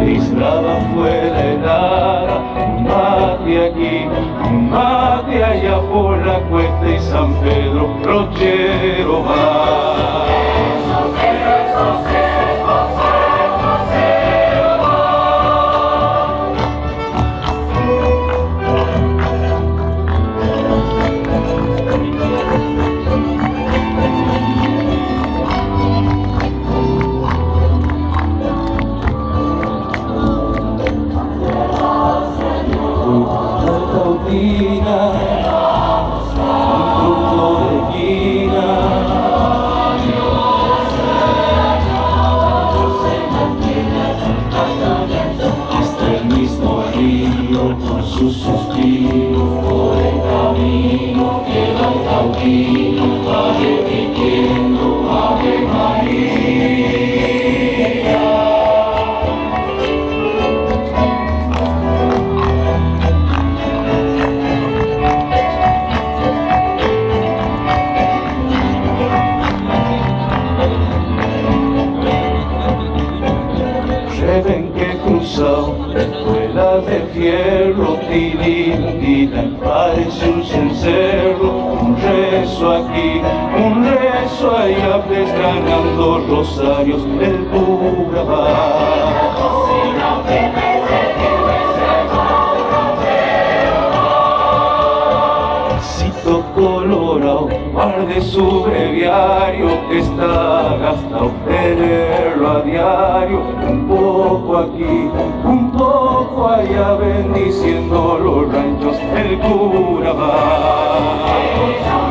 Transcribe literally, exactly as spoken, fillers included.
aislada fue la helada, un mate aquí, un mate allá por la Cuesta y San Pedro, brochero va. Con sus suspiros por el camino que va el cautivo, va repitiendo Ave María. Rebenque cruzado, escuelas de fierro, tilindina, parece un cencerro, un rezo aquí, un rezo allá, desgranando rosarios, el cura va. Cito colorado, guarde su breviario, que está gastado tenerlo a diario, un poco aquí, un poco allá, bendiciendo los ranchos, el cura va.